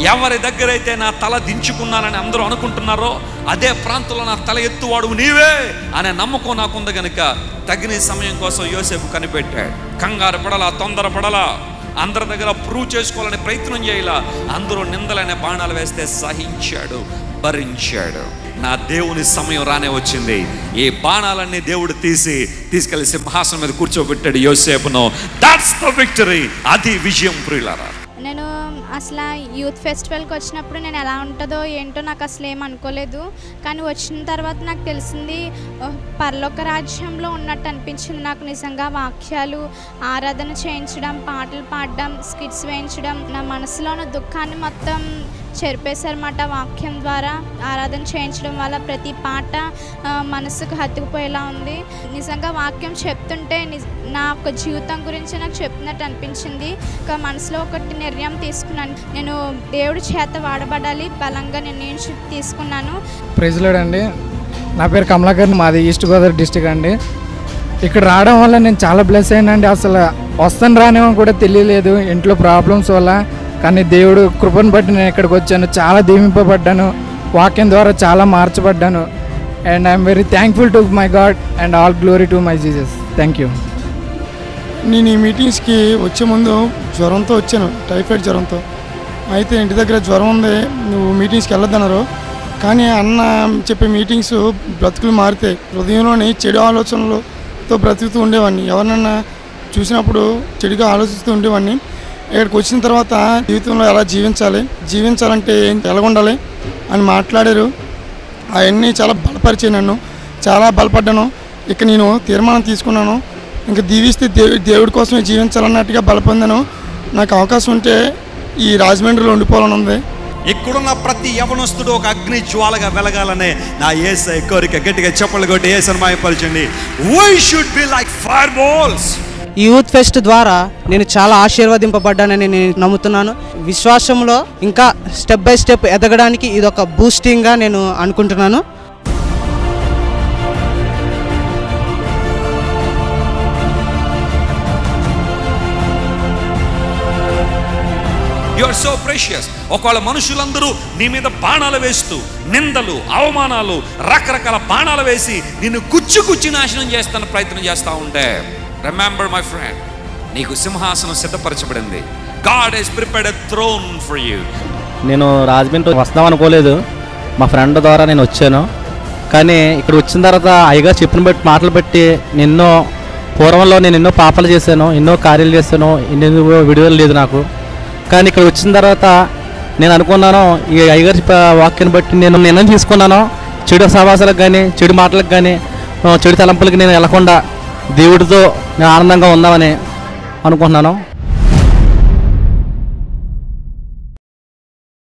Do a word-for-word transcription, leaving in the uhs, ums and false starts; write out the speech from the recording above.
ఎవరి దగ్గర అయితే నా తల దించుకున్నానని అందరూ అనుకుంటున్నారో అదే ప్రాంతంలో నా తల ఎత్తువాడు నీవే అనే నమ్మకం నాకుంది కనుక తగిన సమయం కోసం యోసేపు కనిపెట్టాడు. కంగారు పడలా, తొందర పడలా, అందరి దగ్గర ప్రూవ్ చేసుకోవాలని ప్రయత్నం చేయాల. అందరూ నిందలనే బాణాలు వేస్తే సహించాడు, భరించాడు. నా దేవుని సమయం రానే వచ్చింది. ఈ బాణాలన్నీ దేవుడు తీసి తీసుకెళ్లి సింహాసనం మీద కూర్చోబెట్టాడు యోసేపును. That's the victory. అది విజయం ప్రియులారా. నేను అసలు యూత్ ఫెస్టివల్కి వచ్చినప్పుడు నేను ఎలా ఉంటుందో ఏంటో నాకు అసలు ఏం అనుకోలేదు. కానీ వచ్చిన తర్వాత నాకు తెలిసింది పరలోక రాజ్యంలో ఉన్నట్టు అనిపించింది నాకు. నిజంగా వాక్యాలు, ఆరాధన చేయించడం, పాటలు పాడడం, స్కిట్స్ వేయించడం, నా మనసులో ఉన్న దుఃఖాన్ని మొత్తం చెరిపేశారన్నమాట. వాక్యం ద్వారా ఆరాధన చేయించడం వల్ల ప్రతి పాట మనసుకు హత్తుకుపోయేలా ఉంది. నిజంగా వాక్యం చెప్తుంటే నా యొక్క జీవితం గురించి నాకు చెప్తున్నట్టు అనిపించింది. ఒక మనసులో ఒకటి నిర్ణయం తీసుకున్నాను, నేను దేవుడి చేత వాడబడాలి, బలంగా నిర్ణయం తీసుకున్నాను. ప్రైజ్ లార్డ్ అండి. నా పేరు కమలాకర్, మాది ఈస్ట్ గోదావరి డిస్టిక్ అండి. ఇక్కడ రావడం వల్ల నేను చాలా బ్లెస్ అయినండి. అసలు వస్తాను రానేమో కూడా తెలియలేదు ఇంట్లో ప్రాబ్లమ్స్ వల్ల. కానీ దేవుడు కృపను బట్టి నేను ఇక్కడికి వచ్చాను. చాలా దీవింపబడ్డాను, వాక్యం ద్వారా చాలా మార్చబడ్డాను. And I'm very thankful to my God and all glory to my Jesus. Thank you. నేను ఈ మీటింగ్స్కి వచ్చే ముందు జ్వరంతో వచ్చాను, టైఫాయిడ్ జ్వరంతో. అయితే ఇంటి దగ్గర జ్వరం ఉంది, నువ్వు మీటింగ్స్కి వెళ్ళొద్దన్నారు. కానీ అన్న చెప్పే మీటింగ్స్ బ్రతుకులు మారితే హృదయంలోని చెడు ఆలోచనలతో బ్రతుకుతూ ఉండేవాడిని. ఎవరినన్నా చూసినప్పుడు చెడుగా ఆలోచిస్తూ ఉండేవాడిని. ఇక్కడికి వచ్చిన తర్వాత జీవితంలో ఎలా జీవించాలి, జీవించాలంటే ఎలా ఉండాలి అని మాట్లాడారు. అవన్నీ చాలా బలపరిచే నన్ను, చాలా బలపడ్డాను. ఇక నేను తీర్మానం తీసుకున్నాను, ఇంకా దీవిస్తే దేవు దేవుడి కోసమే జీవించాలన్నట్టుగా బలపొందాను. నాకు అవకాశం ఉంటే ఈ రాజమండ్రిలో ఉండిపోవాలని ఉంది. ఇక్కడున్న ప్రతి యవనస్తుడు ఒక అగ్ని జ్వాలగా వెలగాలనే నా యేసయ్య కోరిక. గట్టిగా చప్పట్లు కొట్టి యేసుని మహిమపరచండి. We should be like fireballs. ఈ యూత్ ఫెస్ట్ ద్వారా నేను చాలా ఆశీర్వదింపబడ్డానని నేను నమ్ముతున్నాను. విశ్వాసంలో ఇంకా స్టెప్ బై స్టెప్ ఎదగడానికి ఇది ఒక బూస్టింగ్గా నేను అనుకుంటున్నాను. You are so precious. ఒకవేళ మనుషులందరూ నీ మీద బాణాలు వేస్తూ నిందలు, అవమానాలు, రకరకాల బాణాలు వేసి నిన్ను కుచ్చు కుచ్చి నాశనం చేస్తాను ప్రయత్నం చేస్తూ ఉంటే, రిమెంబర్ మై ఫ్రెండ్, నీకు సింహాసనం సిద్ధపరచబడింది. God has prepared a throne for you. నేను రాజమండ్రి వస్తాం అనుకోలేదు, మా ఫ్రెండ్ ద్వారా నేను వచ్చాను. కానీ ఇక్కడ వచ్చిన తర్వాత అయ్యగారు చెప్పిన బట్టి మాటలు బట్టి ఎన్నో పూర్వంలో నేను ఎన్నో పాపాలు చేశాను, ఎన్నో కార్యాలు చేశాను, ఎన్నో విడుదల లేదు నాకు. కానీ ఇక్కడ వచ్చిన తర్వాత నేను అనుకున్నాను, ఈ అయ్యగారి వాక్యాన్ని బట్టి నేను నిర్ణయం తీసుకున్నాను, చెడు సహవాసాలకు కానీ, చెడు మాటలకు కానీ, చెడు తలంపులకి నేను వెళ్లకుండా దేవుడితో నేను ఆనందంగా ఉందామని అనుకుంటున్నాను.